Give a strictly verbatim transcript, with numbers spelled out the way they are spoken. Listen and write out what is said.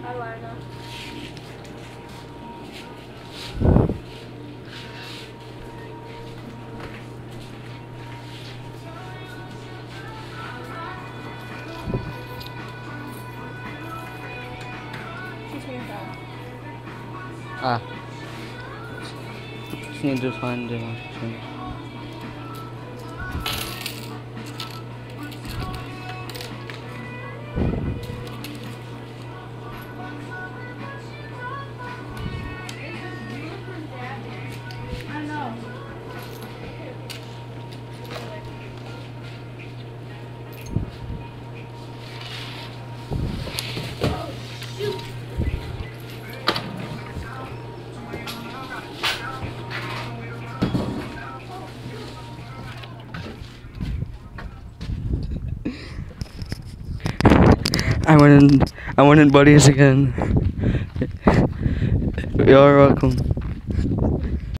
Eyeliner. Ah. Just need to find the option. I know. I went in, I went in buddies again. You're welcome.